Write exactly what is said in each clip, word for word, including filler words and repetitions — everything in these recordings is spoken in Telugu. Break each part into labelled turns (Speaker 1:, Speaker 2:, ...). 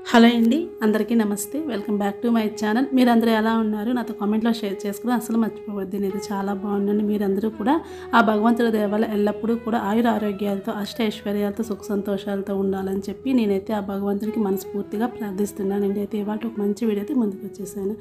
Speaker 1: హలో అండి, అందరికీ నమస్తే. Welcome back to my channel. మీరందరూ ఎలా ఉన్నారు? నాతో కామెంట్లో షేర్ చేసుకుని అసలు మర్చిపోవద్దు. నేను చాలా బాగున్నాను. మీరందరూ కూడా ఆ భగవంతుడి దయ వల్ల ఎల్లప్పుడూ కూడా ఆయుర ఆరోగ్యాలతో, అష్ట ఐశ్వర్యాలతో, సుఖ సంతోషాలతో ఉండాలని చెప్పి నేనైతే ఆ భగవంతుడికి మనస్ఫూర్తిగా ప్రార్థిస్తున్నానండి. అయితే ఇవాళ ఒక మంచి వీడియో అయితే ముందుకు వచ్చేసాను.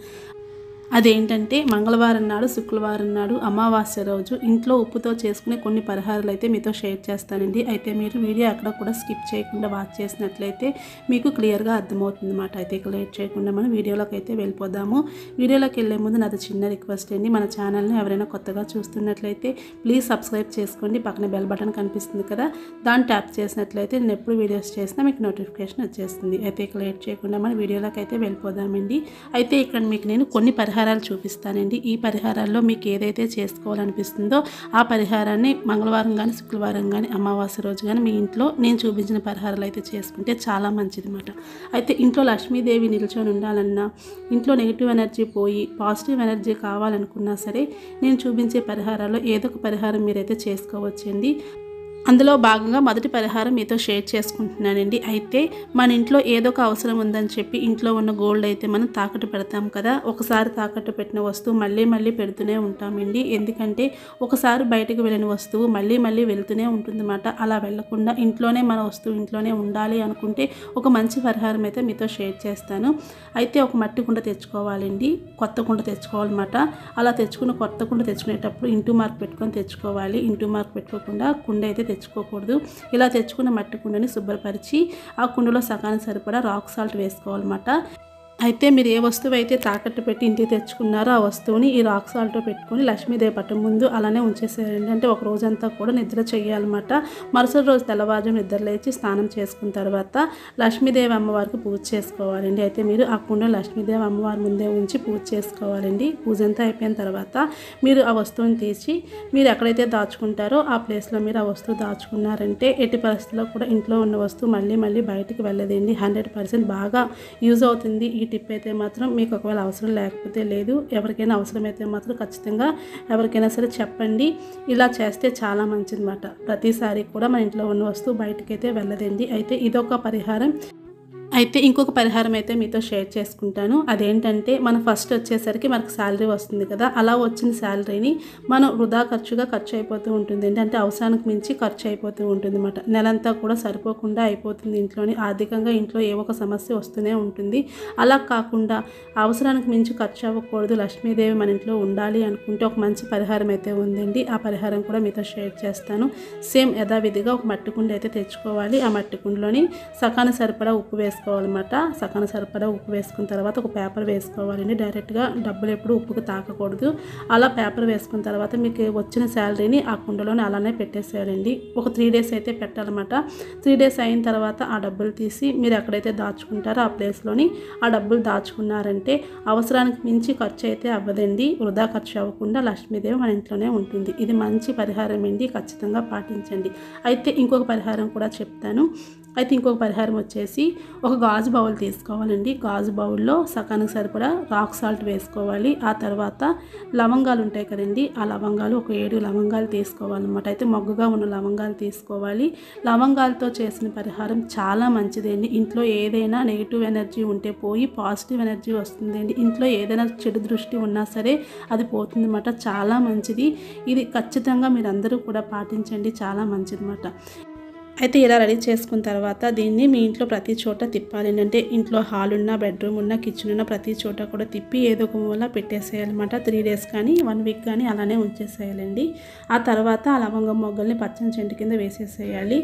Speaker 1: అదేంటంటే మంగళవారం నాడు, శుక్రవారం నాడు, అమావాస్య రోజు ఇంట్లో ఉప్పుతో చేసుకునే కొన్ని పరిహారాలు అయితే మీతో షేర్ చేస్తానండి. అయితే మీరు వీడియో అక్కడ కూడా స్కిప్ చేయకుండా వాచ్ చేసినట్లయితే మీకు క్లియర్గా అర్థమవుతుంది అన్నమాట. అయితే ఇక లేట్ చేయకుండా మనం వీడియోలోకి అయితే వెళ్ళిపోదాము. వీడియోలోకి వెళ్ళే ముందు నాది చిన్న రిక్వెస్ట్ అండి, మన ఛానల్ని ఎవరైనా కొత్తగా చూస్తున్నట్లయితే ప్లీజ్ సబ్స్క్రైబ్ చేసుకోండి. పక్కన బెల్ బటన్ కనిపిస్తుంది కదా, దాన్ని ట్యాప్ చేసినట్లయితే నేను ఎప్పుడు వీడియోస్ చేసినా మీకు నోటిఫికేషన్ వచ్చేస్తుంది. అయితే ఇక లేట్ చేయకుండా మనం వీడియోలోకి అయితే వెళ్ళిపోదామండి. అయితే ఇక్కడ మీకు నేను కొన్ని పరిహారాలు చూపిస్తానండి. ఈ పరిహారాల్లో మీకు ఏదైతే చేసుకోవాలనిపిస్తుందో ఆ పరిహారాన్ని మంగళవారం కానీ, శుక్రవారం కానీ, అమావాస్య రోజు కానీ మీ ఇంట్లో నేను చూపించిన పరిహారాలు అయితే చేసుకుంటే చాలా మంచిది అన్నమాట. అయితే ఇంట్లో లక్ష్మీదేవి నిల్చొని ఉండాలన్నా, ఇంట్లో నెగిటివ్ ఎనర్జీ పోయి పాజిటివ్ ఎనర్జీ కావాలనుకున్నా సరే నేను చూపించే పరిహారాల్లో ఏదో ఒక పరిహారం మీరైతే చేసుకోవచ్చండి. అందులో భాగంగా మొదటి పరిహారం మీతో షేర్ చేసుకుంటున్నానండి. అయితే మన ఇంట్లో ఏదో ఒక అవసరం ఉందని చెప్పి ఇంట్లో ఉన్న గోల్డ్ అయితే మనం తాకట్టు పెడతాం కదా. ఒకసారి తాకట్టు పెట్టిన వస్తువు మళ్ళీ మళ్ళీ పెడుతూనే ఉంటామండి. ఎందుకంటే ఒకసారి బయటకు వెళ్ళిన వస్తువు మళ్ళీ మళ్ళీ వెళ్తూనే ఉంటుందన్నమాట. అలా వెళ్లకుండా ఇంట్లోనే మన వస్తువు ఇంట్లోనే ఉండాలి అనుకుంటే ఒక మంచి పరిహారం అయితే మీతో షేర్ చేస్తాను. అయితే ఒక మట్టి కుండ తెచ్చుకోవాలండి, కొత్త కుండ తెచ్చుకోవాలన్నమాట. అలా తెచ్చుకున్న కొత్త కుండ తెచ్చుకునేటప్పుడు ఇంటూ మార్క్ పెట్టుకొని తెచ్చుకోవాలి. ఇంటూ మార్క్ పెట్టుకోకుండా కుండ అయితే తెచ్చుకోకూడదు. ఇలా తెచ్చుకున్న మట్టి కుండని శుభ్రపరిచి ఆ కుండలో సగానికి సరిపడా రాక్ సాల్ట్ వేసుకోవాలన్నమాట. అయితే మీరు ఏ వస్తువు అయితే తాకట్టు పెట్టి ఇంటికి తెచ్చుకున్నారో ఆ వస్తువుని ఈ రాక్ సాల్ట్తో పెట్టుకొని లక్ష్మీదేవి పట్టం ముందు అలానే ఉంచేసేయండి. అంటే ఒక రోజంతా కూడా నిద్ర చేయాలన్నమాట. మరుసటి రోజు తెల్లవారుజామున నిద్ర లేచి స్నానం చేసుకున్న తర్వాత లక్ష్మీదేవి అమ్మవారికి పూజ చేసుకోవాలండి. అయితే మీరు ఆ కుండ లక్ష్మీదేవి అమ్మవారి ముందే ఉంచి పూజ చేసుకోవాలండి. పూజ అంతా అయిపోయిన తర్వాత మీరు ఆ వస్తువుని తీసి మీరు ఎక్కడైతే దాచుకుంటారో ఆ ప్లేస్లో మీరు ఆ వస్తువు దాచుకున్నారంటే ఎట్టి పరిస్థితుల్లో కూడా ఇంట్లో ఉన్న వస్తువు మళ్ళీ మళ్ళీ బయటికి వెళ్ళదండి. హండ్రెడ్ పర్సెంట్ బాగా యూజ్ అవుతుంది. ఈ టిప్ అయితే మాత్రం మీకు ఒకవేళ అవసరం లేకపోతే లేదు, ఎవరికైనా అవసరమైతే మాత్రం ఖచ్చితంగా ఎవరికైనా సరే చెప్పండి. ఇలా చేస్తే చాలా మంచిది అన్నమాట. ప్రతిసారి కూడా మన ఇంట్లో ఉన్న వస్తువు బయటకైతే వెళ్ళదండి. అయితే ఇదొక పరిహారం. అయితే ఇంకొక పరిహారం అయితే మీతో షేర్ చేసుకుంటాను. అదేంటంటే మనం ఫస్ట్ వచ్చేసరికి మనకు శాలరీ వస్తుంది కదా, అలా వచ్చిన శాలరీని మనం వృధా ఖర్చుగా ఖర్చు అయిపోతూ ఉంటుంది. అంటే అవసరానికి మించి ఖర్చు అయిపోతూ ఉంటుంది అన్నమాట. నెలంతా కూడా సరిపోకుండా అయిపోతుంది. ఇంట్లోని ఆర్థికంగా ఇంట్లో ఏ ఒక సమస్య వస్తూనే ఉంటుంది. అలా కాకుండా అవసరానికి మించి ఖర్చు అవ్వకూడదు, లక్ష్మీదేవి మన ఇంట్లో ఉండాలి అనుకుంటే ఒక మంచి పరిహారం అయితే ఉందండి. ఆ పరిహారం కూడా మీతో షేర్ చేస్తాను. సేమ్ యథావిధిగా ఒక మట్టి కుండ అయితే తెచ్చుకోవాలి. ఆ మట్టి కుండలోని సకాన సరిపడా ఉప్పు వేసుకోవాలి వేసుకోవాలన్నమాట. సకాన సరిపడా ఉప్పు వేసుకున్న తర్వాత ఒక పేపర్ వేసుకోవాలండి. డైరెక్ట్గా డబ్బులు ఎప్పుడు ఉప్పుకు తాకకూడదు. అలా పేపర్ వేసుకున్న తర్వాత మీకు వచ్చిన శాలరీని ఆ కుండలోనే అలానే పెట్టేసేయాలండి. ఒక త్రీ డేస్ అయితే పెట్టాలన్నమాట. త్రీ డేస్ అయిన తర్వాత ఆ డబ్బులు తీసి మీరు ఎక్కడైతే దాచుకుంటారో ఆ ప్లేస్లోని ఆ డబ్బులు దాచుకున్నారంటే అవసరానికి మించి ఖర్చు అయితే అవ్వదండి. వృధా ఖర్చు అవ్వకుండా లక్ష్మీదేవి మన ఇంట్లోనే ఉంటుంది. ఇది మంచి పరిహారం అండి, ఖచ్చితంగా పాటించండి. అయితే ఇంకొక పరిహారం కూడా చెప్తాను. అయితే ఇంకొక పరిహారం వచ్చేసి ఒక గాజు బౌల్ తీసుకోవాలండి. గాజు బౌల్లో సకానికి సరిపడా రాక్ సాల్ట్ వేసుకోవాలి. ఆ తర్వాత లవంగాలు ఉంటాయి కదండి, ఆ లవంగాలు ఒక ఏడు లవంగాలు తీసుకోవాలన్నమాట. అయితే మొగ్గగా ఉన్న లవంగాలు తీసుకోవాలి. లవంగాలతో చేసిన పరిహారం చాలా మంచిదండి. ఇంట్లో ఏదైనా నెగిటివ్ ఎనర్జీ ఉంటే పోయి పాజిటివ్ ఎనర్జీ వస్తుందండి. ఇంట్లో ఏదైనా చెడు దృష్టి ఉన్నా సరే అది పోతుందన్నమాట. చాలా మంచిది. ఇది ఖచ్చితంగా మీరు అందరూ కూడా పాటించండి, చాలా మంచిది అన్నమాట. అయితే ఇలా రెడీ చేసుకున్న తర్వాత దీన్ని మీ ఇంట్లో ప్రతి చోట తిప్పాలి. అంటే ఇంట్లో హాల్ ఉన్న, బెడ్రూమ్ ఉన్న, కిచెన్ ఉన్న ప్రతి చోట కూడా తిప్పి ఏదో ఒక మూల పెట్టేసేయాలన్నమాట. త్రీ డేస్ కానీ వన్ వీక్ కానీ అలానే ఉంచేసేయాలండి. ఆ తర్వాత ఆ లవంగం మొగ్గల్ని పచ్చని చెంటు కింద వేసేసేయాలి.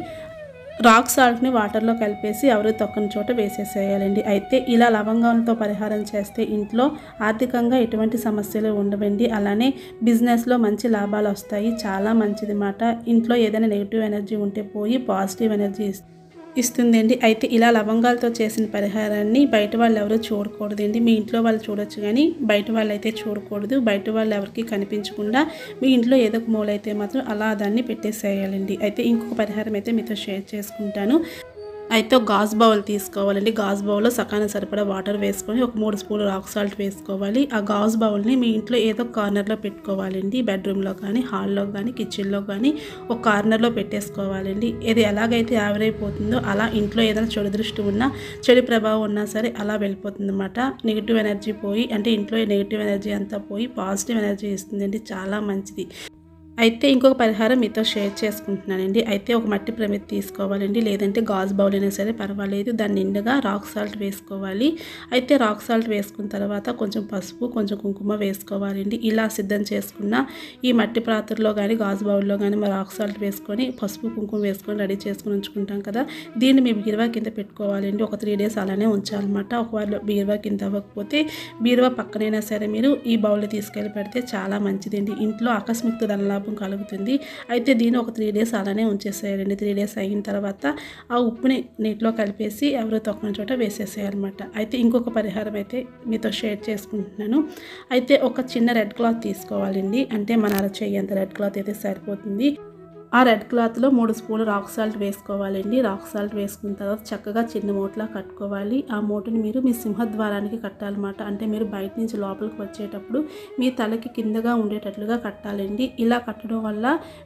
Speaker 1: రాక్ సాల్ట్ని వాటర్లో కలిపేసి ఎవరు తొక్కని చోట వేసేసేయాలండి. అయితే ఇలా లవంగాలతో పరిహారం చేస్తే ఇంట్లో ఆర్థికంగా ఎటువంటి సమస్యలు ఉండవండి. అలానే బిజినెస్లో మంచి లాభాలు వస్తాయి. చాలా మంచిది మాట. ఇంట్లో ఏదైనా నెగిటివ్ ఎనర్జీ ఉంటే పోయి పాజిటివ్ ఎనర్జీ ఇస్తుందండి. అయితే ఇలా లవంగాలతో చేసిన పరిహారాన్ని బయట వాళ్ళు ఎవరు చూడకూడదండి. మీ ఇంట్లో వాళ్ళు చూడొచ్చు కానీ బయట వాళ్ళు అయితే చూడకూడదు. బయట వాళ్ళు ఎవరికి కనిపించకుండా మీ ఇంట్లో ఏదో ఒక మూలైతే మాత్రం అలా దాన్ని పెట్టేసేయాలండి. అయితే ఇంకొక పరిహారం అయితే మీతో షేర్ చేసుకుంటాను. అయితే ఒక గాజు బౌల్ తీసుకోవాలండి. గాజు బౌల్లో సకానికి సరిపడా వాటర్ వేసుకొని ఒక మూడు స్పూన్లు రాక్ సాల్ట్ వేసుకోవాలి. ఆ గాజు బౌల్ని మీ ఇంట్లో ఏదో కార్నర్లో పెట్టుకోవాలండి. బెడ్రూమ్లో కానీ, హాల్లో కానీ, కిచెన్లో కానీ ఒక కార్నర్లో పెట్టేసుకోవాలండి. ఇది ఎలాగైతే ఆవిరైపోతుందో అలా ఇంట్లో ఏదైనా చెడు దృష్టి ఉన్నా, చెడు ప్రభావం ఉన్నా సరే అలా వెళ్ళిపోతుంది అన్నమాట. నెగిటివ్ ఎనర్జీ పోయి, అంటే ఇంట్లో నెగిటివ్ ఎనర్జీ అంతా పోయి పాజిటివ్ ఎనర్జీ ఇస్తుందండి. చాలా మంచిది. అయితే ఇంకొక పరిహారం మీతో షేర్ చేసుకుంటున్నానండి. అయితే ఒక మట్టి ప్రమిద తీసుకోవాలండి, లేదంటే గాజు బౌల్ అయినా సరే పర్వాలేదు. దాని నిండుగా రాక్ సాల్ట్ వేసుకోవాలి. అయితే రాక్ సాల్ట్ వేసుకున్న తర్వాత కొంచెం పసుపు, కొంచెం కుంకుమ వేసుకోవాలండి. ఇలా సిద్ధం చేసుకున్న ఈ మట్టి పాత్రలో కానీ, గాజు బౌల్లో కానీ మనం రాక్ సాల్ట్ వేసుకొని పసుపు కుంకుమ వేసుకొని రెడీ చేసుకొని ఉంచుకుంటాం కదా, దీన్ని మీ బీరువా కింద పెట్టుకోవాలండి. ఒక త్రీ డేస్ అలానే ఉంచాలన్నమాట. ఒకవేళ బీరువా కింద అవ్వకపోతే బీరువా పక్కనైనా సరే మీరు ఈ బౌల్ని తీసుకెళ్ళి పెడితే చాలా మంచిదండి. ఇంట్లో ఆకస్మిక ధనలాభం కలుగుతుంది. అయితే దీన్ని ఒక త్రీ డేస్ అలానే ఉంచేసేయాలండి. త్రీ డేస్ అయిన తర్వాత ఆ ఉప్పుని నీటిలో కలిపేసి ఎవరో తొక్కని చోట వేసేసేయాలన్నమాట. అయితే ఇంకొక పరిహారం అయితే మీతో షేర్ చేసుకుంటున్నాను. అయితే ఒక చిన్న రెడ్ క్లాత్ తీసుకోవాలండి. అంటే మన అరచేయి అంత రెడ్ క్లాత్ అయితే సరిపోతుంది. ఆ రెడ్ క్లాత్లో మూడు స్పూన్లు రాక్ సాల్ట్ వేసుకోవాలండి. రాక్ సాల్ట్ వేసుకున్న తర్వాత చక్కగా చిన్న మూటలా కట్టుకోవాలి. ఆ మూటని మీరు మీ సింహద్వారానికి కట్టాలన్నమాట. అంటే మీరు బయట నుంచి లోపలికి వచ్చేటప్పుడు మీ తలకి కిందగా ఉండేటట్లుగా కట్టాలండి. ఇలా కట్టడం వల్ల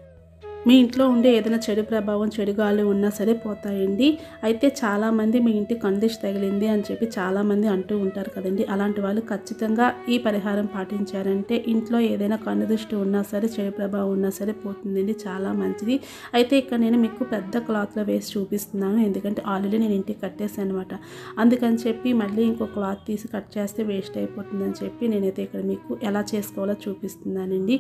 Speaker 1: మీ ఇంట్లో ఉండే ఏదైనా చెడు ప్రభావం, చెడు గాలి ఉన్నా సరే పోతాయండి. అయితే చాలామంది మీ ఇంటి కందిష్ తగిలింది అని చెప్పి చాలామంది అంటూ ఉంటారు కదండి. అలాంటి వాళ్ళు ఖచ్చితంగా ఈ పరిహారం పాటించారంటే ఇంట్లో ఏదైనా కన్ను దృష్టి ఉన్నా సరే, చెడు ప్రభావం ఉన్నా సరే పోతుందండి. చాలా మంచిది. అయితే ఇక్కడ నేను మీకు పెద్ద క్లాత్లో వేసి చూపిస్తున్నాను, ఎందుకంటే ఆల్రెడీ నేను ఇంటికి కట్టేసాను అనమాట. అందుకని చెప్పి మళ్ళీ ఇంకో క్లాత్ తీసి కట్ చేస్తే వేస్ట్ అయిపోతుందని చెప్పి నేనైతే ఇక్కడ మీకు ఎలా చేసుకోవాలో చూపిస్తున్నానండి.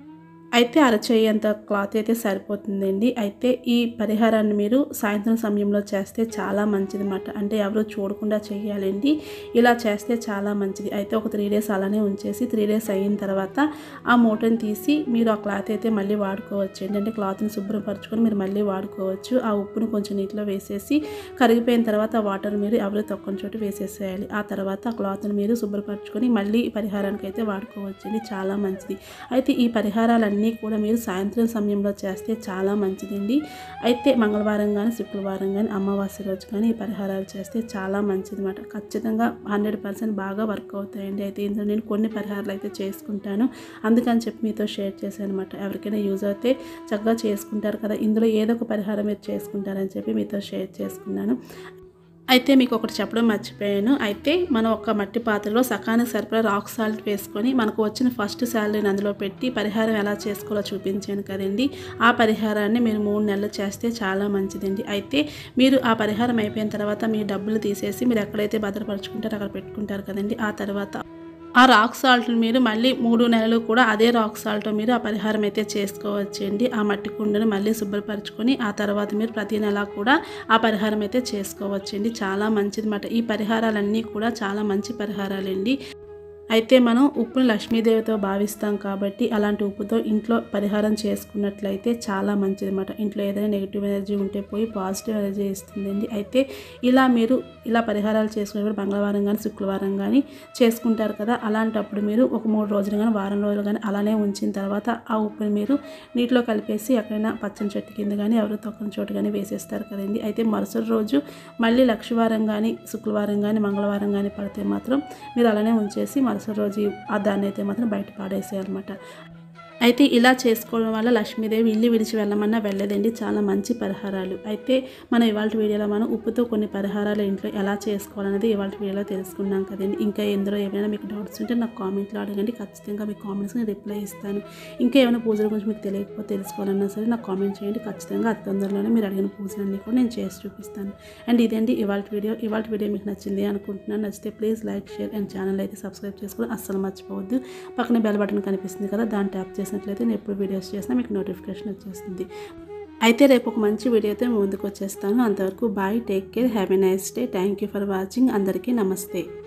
Speaker 1: అయితే అరచేయి అంత క్లాత్ అయితే సరిపోతుందండి. అయితే ఈ పరిహారాన్ని మీరు సాయంత్రం సమయంలో చేస్తే చాలా మంచిది అన్నమాట. అంటే ఎవరు చూడకుండా చేయాలండి. ఇలా చేస్తే చాలా మంచిది. అయితే ఒక త్రీ డేస్ అలానే ఉంచేసి త్రీ డేస్ అయిన తర్వాత ఆ మూటని తీసి మీరు ఆ క్లాత్ అయితే మళ్ళీ వాడుకోవచ్చు. ఏంటంటే క్లాత్ని శుభ్రపరచుకొని మీరు మళ్ళీ వాడుకోవచ్చు. ఆ ఉప్పును కొంచెం నీటిలో వేసేసి కరిగిపోయిన తర్వాత ఆ వాటర్ మీరు ఎవరు తొక్కని చోటు వేసేసేయాలి. ఆ తర్వాత ఆ క్లాత్ని మీరు శుభ్రపరచుకొని మళ్ళీ పరిహారానికి అయితే వాడుకోవచ్చు అండి. చాలా మంచిది. అయితే ఈ పరిహారాలన్నీ అన్నీ కూడా మీరు సాయంత్రం సమయంలో చేస్తే చాలా మంచిదండి. అయితే మంగళవారం కానీ, శుక్రవారం కానీ, అమావాస్య రోజు కానీ ఈ పరిహారాలు చేస్తే చాలా మంచిది అన్నమాట. ఖచ్చితంగా హండ్రెడ్ పర్సెంట్ బాగా వర్క్ అవుతాయండి. అయితే ఇందులో నేను కొన్ని పరిహారాలు అయితే చేసుకుంటాను, అందుకని చెప్పి మీతో షేర్ చేశాను అనమాట. ఎవరికైనా యూజ్ అయితే చక్కగా చేసుకుంటారు కదా, ఇందులో ఏదో ఒక పరిహారం మీరు చేసుకుంటారని చెప్పి మీతో షేర్ చేసుకున్నాను. అయితే మీకు ఒకటి చెప్పడం మర్చిపోయాను. అయితే మనం ఒక మట్టి పాత్రలో సకానికి సరిపడా రాక్ సాల్ట్ వేసుకొని మనకు వచ్చిన ఫస్ట్ శాలరీని అందులో పెట్టి పరిహారం ఎలా చేసుకోవాలో చూపించాను కదండి. ఆ పరిహారాన్ని మీరు మూడు నెలలు చేస్తే చాలా మంచిదండి. అయితే మీరు ఆ పరిహారం అయిపోయిన తర్వాత మీ డబ్బులు తీసేసి మీరు ఎక్కడైతే భద్రపరుచుకుంటారో అక్కడ పెట్టుకుంటారు కదండి. ఆ తర్వాత ఆ రాక్ సాల్ట్ని మీరు మళ్ళీ మూడు నెలలు కూడా అదే రాక్ సాల్ట్తో మీరు ఆ పరిహారం అయితే చేసుకోవచ్చండి. ఆ మట్టి కుండను మళ్ళీ శుభ్రపరచుకొని ఆ తర్వాత మీరు ప్రతి నెల కూడా ఆ పరిహారం అయితే చేసుకోవచ్చండి. చాలా మంచిది అన్నమాట. ఈ పరిహారాలన్నీ కూడా చాలా మంచి పరిహారాలండి. అయితే మనం ఉప్పుని లక్ష్మీదేవితో భావిస్తాం కాబట్టి అలాంటి ఉప్పుతో ఇంట్లో పరిహారం చేసుకున్నట్లయితే చాలా మంచిది అన్నమాట. ఇంట్లో ఏదైనా నెగిటివ్ ఎనర్జీ ఉంటే పోయి పాజిటివ్ ఎనర్జీ ఇస్తుందండి. అయితే ఇలా మీరు ఇలా పరిహారాలు చేసుకునేప్పుడు మంగళవారం కానీ, శుక్రవారం కానీ చేసుకుంటారు కదా, అలాంటప్పుడు మీరు ఒక మూడు రోజులు కానీ, వారం రోజులు కానీ అలానే ఉంచిన తర్వాత ఆ ఉప్పుని మీరు నీటిలో కలిపేసి ఎక్కడైనా పచ్చని చెట్టు కింద కానీ, ఎవరు తొక్కని చోటు కానీ వేసేస్తారు కదండి. అయితే మరుసటి రోజు మళ్ళీ లక్షవారం కానీ, శుక్రవారం కానీ, మంగళవారం కానీ పడితే మాత్రం మీరు అలానే ఉంచేసి మరుసటి రోజు ఆ దాన్ని అయితే మాత్రం బయట పాడేసేయాలన్నమాట. అయితే ఇలా చేసుకోవడం వల్ల లక్ష్మీదేవి ఇల్లు విడిచి వెళ్ళమన్నా వెళ్ళదండి. చాలా మంచి పరిహారాలు. అయితే మనం ఇవాళ వీడియోలో మనం ఉప్పుతో కొన్ని పరిహారాలు ఇంట్లో ఎలా చేసుకోవాలనేది ఇవాళ వీడియోలో తెలుసుకున్నాం కదండి. ఇంకా ఎందులో ఏమైనా మీకు డౌట్స్ ఉంటే నాకు కామెంట్లో అడగండి, ఖచ్చితంగా మీ కామెంట్స్ నేను రిప్లై ఇస్తాను. ఇంకా ఏమైనా పూజల గురించి మీకు తెలియకపోతే తెలుసుకోవాలన్నా సరే నాకు కామెంట్ చేయండి. ఖచ్చితంగా అతి తొందరలోనే మీరు అడిగిన పూజలన్నీ కూడా నేను చేసి చూపిస్తాను. అండ్ ఇదండి ఇవాళ వీడియో. ఇవాళ వీడియో మీకు నచ్చింది అనుకుంటున్నాను. నచ్చితే please like, share and channel అయితే సబ్స్క్రైబ్ చేసుకొని అస్సలు మర్చిపోవద్దు. పక్కన బెల్ బటన్ కనిపిస్తుంది కదా, దాన్ని ట్యాప్ చేసి చేసినట్లయితే నేను ఎప్పుడు వీడియోస్ చేసినా మీకు నోటిఫికేషన్ వచ్చేస్తుంది. అయితే రేపు ఒక మంచి వీడియోతో ముందుకు వచ్చేస్తాను. అంతవరకు bye, take care, have a nice day. Thank you for watching. అందరికీ నమస్తే.